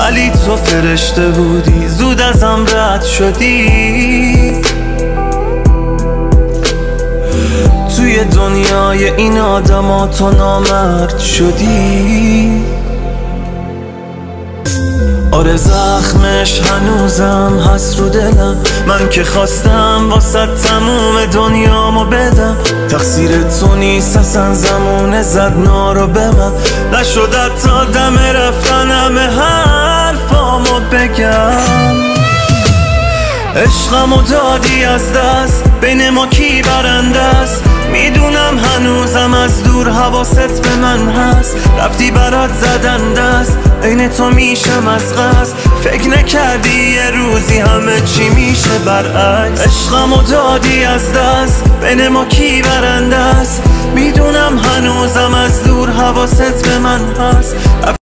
ولی تو فرشته بودی، زود ازم رد شدی. توی دنیای این آدما تو نامرد شدی. آره زخمش هنوزم هست رو دلم، من که خواستم واسه تموم دنیامو بدم. تقصیر تو نیست اصلا، زمونه زد نارو به من، نشد تا دم رفتن همه حرفامو بگم. عشقمو دادی از دست، بین ما کی برنده است؟ میدونم هنوزم از دور حواست به من هست. رفتی برات زدن دست، عین تو میشم از قصد. فکر نکردی یه روزی همه چی میشه برعکس. عشقمو دادی از دست، بین ما کی برنده است؟ میدونم هنوزم از دور حواست به من هست.